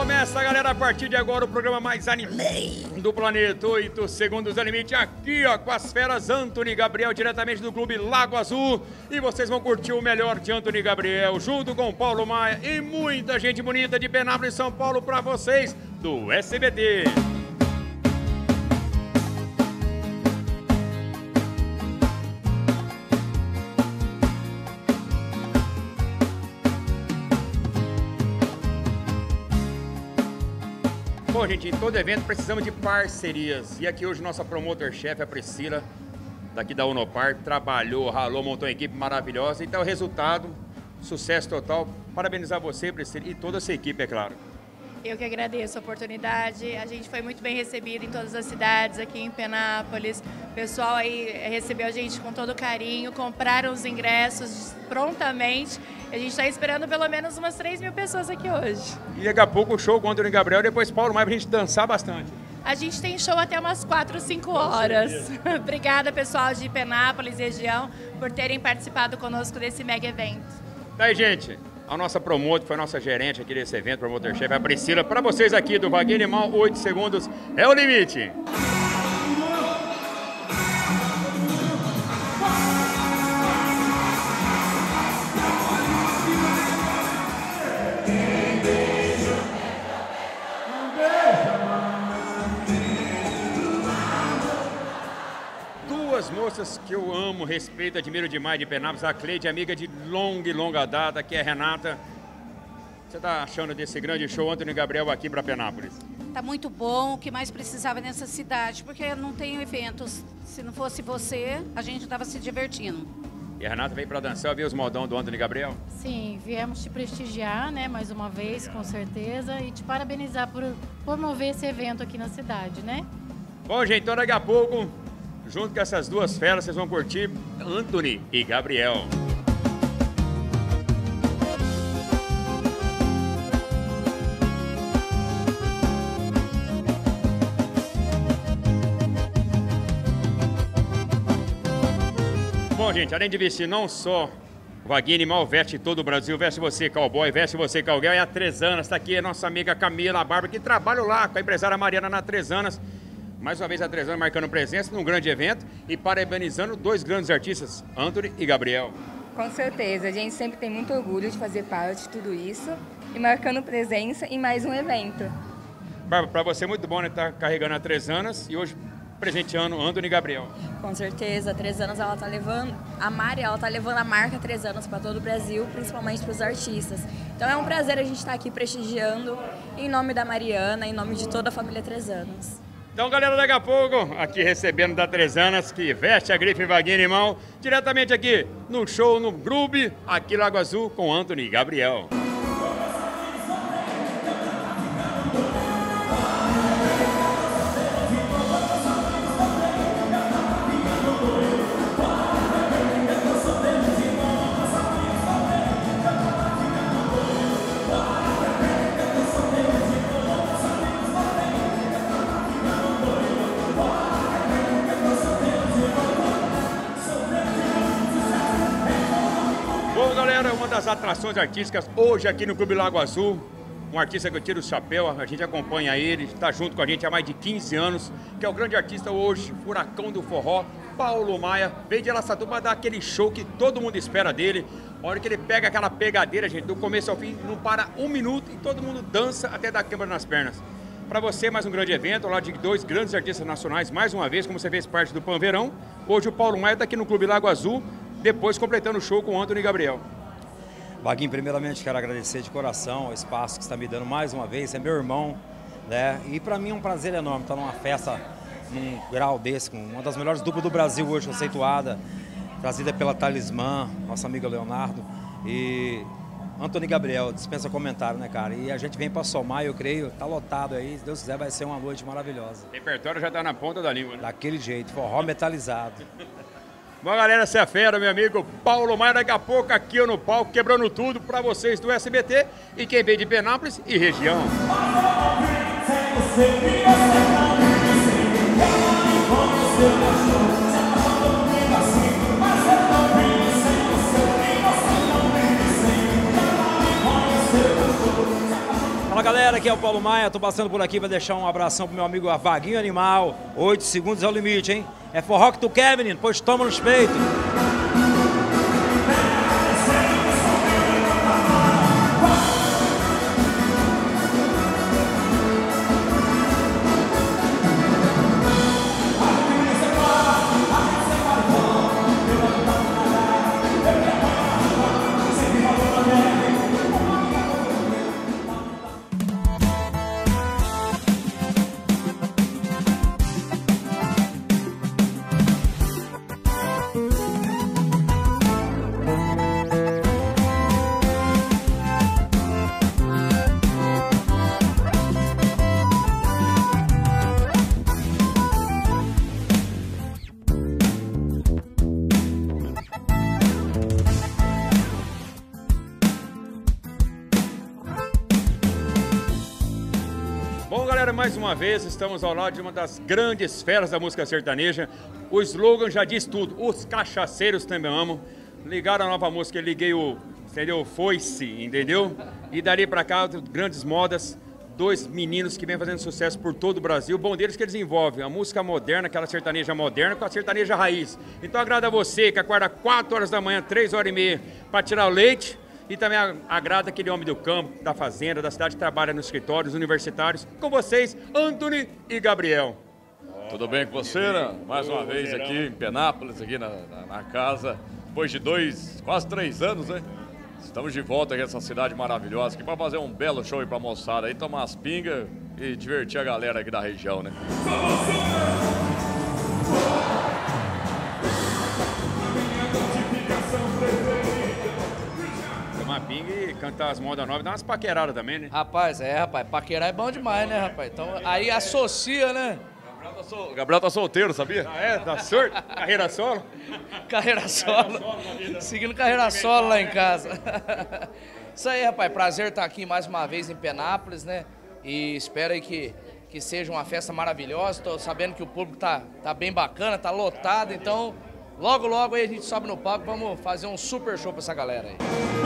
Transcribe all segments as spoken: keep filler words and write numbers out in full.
Começa, galera, a partir de agora o programa mais animado do planeta. Oito segundos da limite aqui, ó, com as feras Antony e Gabriel, diretamente do Clube Lago Azul. E vocês vão curtir o melhor de Antony e Gabriel, junto com Paulo Maia e muita gente bonita de Penápolis, São Paulo, pra vocês do S B T. Bom, gente, em todo evento precisamos de parcerias. E aqui hoje nossa promotor-chefe, a Priscila, daqui da Unopar, trabalhou, ralou, montou uma equipe maravilhosa. Então, o resultado, sucesso total. Parabenizar você, Priscila, e toda essa equipe, é claro. Eu que agradeço a oportunidade. A gente foi muito bem recebido em todas as cidades, aqui em Penápolis. O pessoal aí recebeu a gente com todo carinho, compraram os ingressos prontamente. A gente está esperando pelo menos umas três mil pessoas aqui hoje. E daqui a pouco o show com Antony e Gabriel, depois Paulo Maia, pra gente dançar bastante. A gente tem show até umas quatro, cinco horas. Obrigada, pessoal de Penápolis e região, por terem participado conosco desse mega evento. Tá aí, gente. A nossa promotor, foi a nossa gerente aqui desse evento, promotor-chefe, a Priscila. Para vocês aqui do Vaguinho Animal, oito segundos é o limite. Duas moças que eu amo, respeito, admiro demais de Penápolis, a Cleide, amiga de longa e longa data, que é a Renata. O que você está achando desse grande show, Antony e Gabriel, aqui para Penápolis? Tá muito bom, o que mais precisava nessa cidade, porque não tem eventos. Se não fosse você, a gente estava se divertindo. E a Renata veio para dançar, ver os modão do Antony e Gabriel? Sim, viemos te prestigiar, né, mais uma vez, com certeza, e te parabenizar por promover esse evento aqui na cidade, né? Bom, gente, então daqui a pouco, junto com essas duas feras, vocês vão curtir Antony e Gabriel. Bom, gente, além de vestir não só o Vaguinho Animal, veste todo o Brasil, veste você cowboy, veste você cowgirl, e a Tresanas, está aqui a nossa amiga Camila Bárbara, que trabalha lá com a empresária Mariana na Tresanas. Mais uma vez a Tresanas marcando presença num grande evento e parabenizando dois grandes artistas, Antony e Gabriel. Com certeza, a gente sempre tem muito orgulho de fazer parte de tudo isso e marcando presença em mais um evento. Bárbara, para você é muito bom, né, estar carregando a Tresanas e hoje presenteando Antony e Gabriel. Com certeza, a Tresanas, ela tá levando, a Mari, ela tá levando a marca Tresanas para todo o Brasil, principalmente para os artistas. Então é um prazer a gente estar aqui prestigiando em nome da Mariana, em nome de toda a família Tresanas. Então, galera, daqui a pouco, aqui recebendo da Tresanas, que veste a grife Vaguinho Animal, diretamente aqui no show, no Grube, aqui Lago Azul, com Antony e Gabriel. Uma das atrações artísticas hoje aqui no Clube Lago Azul, um artista que eu tiro o chapéu, a gente acompanha ele, está junto com a gente há mais de quinze anos, que é o grande artista hoje, furacão do forró, Paulo Maia, veio de Araçatuba para dar aquele show que todo mundo espera dele. A hora que ele pega aquela pegadeira, gente, do começo ao fim, não para um minuto e todo mundo dança até dar câmera nas pernas. Para você, mais um grande evento, ao lado de dois grandes artistas nacionais, mais uma vez, como você fez parte do Pan Verão. Hoje o Paulo Maia está aqui no Clube Lago Azul, depois completando o show com Antony e Gabriel. Vaguinho, primeiramente quero agradecer de coração o espaço que está me dando mais uma vez, é meu irmão, né? E para mim é um prazer enorme estar numa festa num grau desse, com uma das melhores duplas do Brasil hoje, conceituada, trazida pela Talismã, nossa amiga Leonardo, e Antony e Gabriel, dispensa comentário, né, cara? E a gente vem para somar, eu creio, tá lotado aí, se Deus quiser vai ser uma noite maravilhosa. O repertório já tá na ponta da língua, né? Daquele jeito, forró metalizado. Bom, galera, essa é a fera, meu amigo Paulo Maia, daqui a pouco aqui no palco, quebrando tudo para vocês do S B T e quem vem de Penápolis e região. Fala, Fala galera, aqui é o Paulo Maia, tô passando por aqui para deixar um abração pro meu amigo Vaguinho Animal. Oito segundos é o limite, hein? É forró que tu quer, menino, pois toma nos peitos. Bom, galera, mais uma vez estamos ao lado de uma das grandes feras da música sertaneja. O slogan já diz tudo, os cachaceiros também amam. Ligaram a nova música, eu liguei o, entendeu? Foi-se, entendeu? E dali pra cá, grandes modas, dois meninos que vêm fazendo sucesso por todo o Brasil. O bom deles é que eles envolvem a música moderna, aquela sertaneja moderna, com a sertaneja raiz. Então agrada você que acorda quatro horas da manhã, três horas e meia, para tirar o leite. E também agrada aquele homem do campo, da fazenda, da cidade, que trabalha nos escritórios universitários. Com vocês, Antony e Gabriel. Tudo bem com você, né? Mais uma vez aqui em Penápolis, aqui na, na, na casa. Depois de dois, quase três anos, né? Estamos de volta aqui nessa cidade maravilhosa, aqui para fazer um belo show aí pra moçada aí, tomar as pingas e divertir a galera aqui da região, né? Tomar pinga e cantar as modas novas, dá umas paqueradas também, né? Rapaz, é, rapaz, paquerar é bom demais, né, rapaz? Então, aí associa, né? Gabriel tá, sol... Gabriel tá solteiro, sabia? Ah, é? Dá sorte? Carreira solo? Carreira solo. Seguindo carreira solo lá em casa. Isso aí, rapaz, prazer estar aqui mais uma vez em Penápolis, né? E espero aí que, que seja uma festa maravilhosa. Tô sabendo que o público tá, tá bem bacana, tá lotado, então logo, logo aí a gente sobe no palco, vamos fazer um super show pra essa galera aí.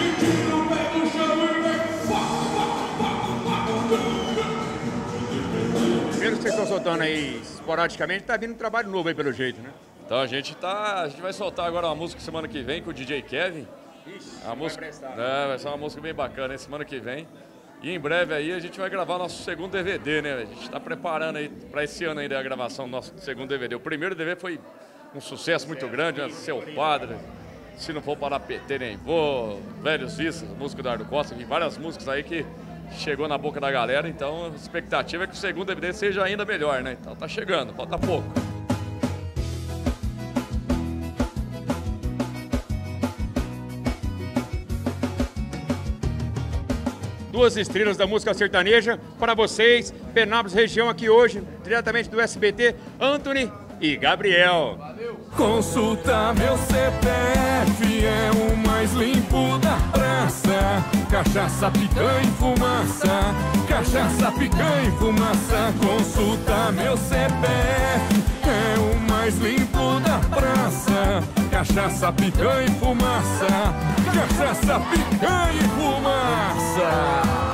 Primeiro que vocês estão soltando aí esporadicamente, tá vindo um trabalho novo aí pelo jeito, né? Então a gente tá. A gente vai soltar agora uma música semana que vem com o D J Kevin. Ixi, a música, vai, é, vai ser uma música bem bacana, hein, semana que vem. E em breve aí a gente vai gravar nosso segundo D V D, né? A gente tá preparando aí para esse ano ainda a gravação do nosso segundo D V D. O primeiro D V D foi um sucesso muito grande, né? Seu Padre, Se Não For Para P T Nem Vou, Velhos Vistas, música do Ardo Costa, e várias músicas aí que chegou na boca da galera, então a expectativa é que o segundo D V D seja ainda melhor, né? Então tá chegando, falta pouco. Duas estrelas da música sertaneja para vocês, Penápolis região aqui hoje, diretamente do S B T, Antony e Gabriel. Valeu. Consulta meu C P F, é o mais limpo da praça. Cachaça, picanha e fumaça. Cachaça, picanha e fumaça. Consulta meu C P F, é o mais limpo da praça. Cachaça, picanha e fumaça. Cachaça, picanha e fumaça.